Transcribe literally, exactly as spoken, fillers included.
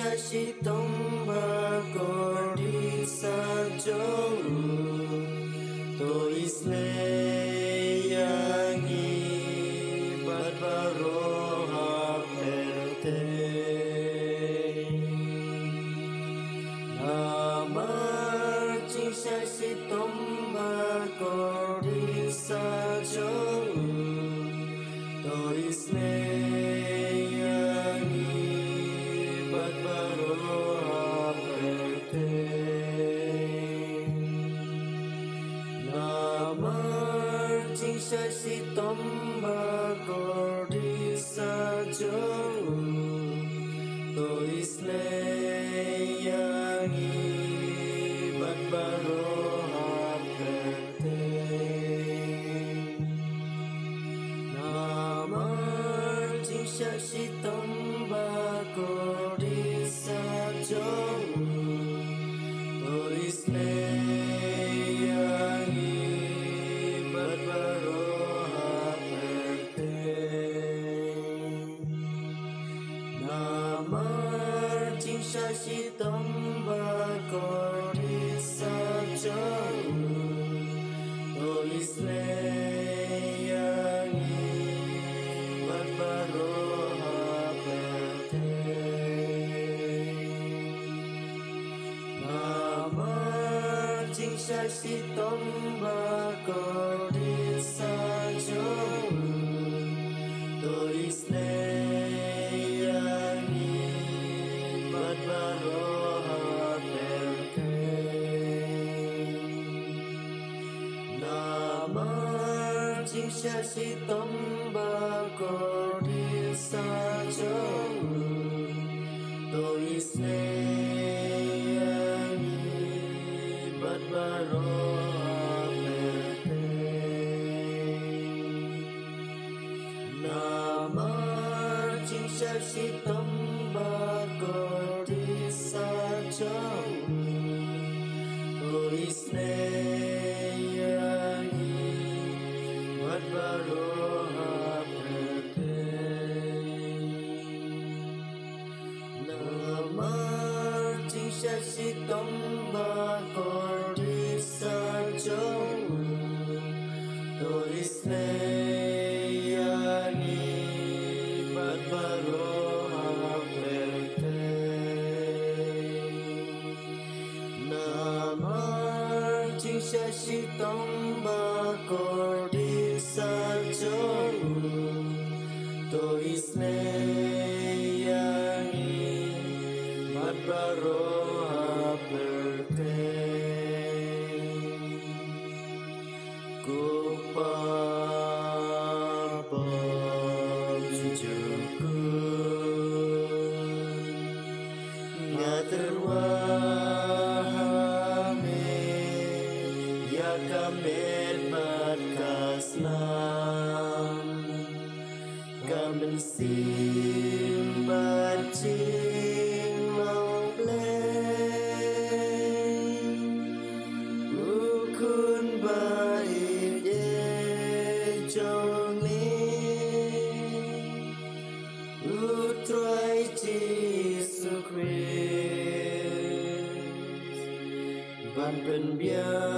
sa si tomba cordi sa jolu to isle yangi barbaro haperte namar sa si tomba cordi sa jolu to isle sa si tomba cordi sa jolu to isle yangi barbaro haperte namar sa si tomba cordi sa jolu to isle sa si tomba cordi sa jolu to isle yangi barbaro haperte namar sa si tomba cordi sa jolu to isle barbaro haperte namar sa si tomba cordi sa jolu to isle yangi barbaro haperte namar sa si tomba cordi sa jolu to isle yangi barbaro haperte namar sa si tomba cordi sa jolu to isle yangi barbaro sa si tomba cordi sa jolu to isle yangi barbaro haperte kupapam juku Kamet berkaslam Kamen sim bercing long bleng Ukun baik ye chong ni Utrai Jesus Christ Ban pen biar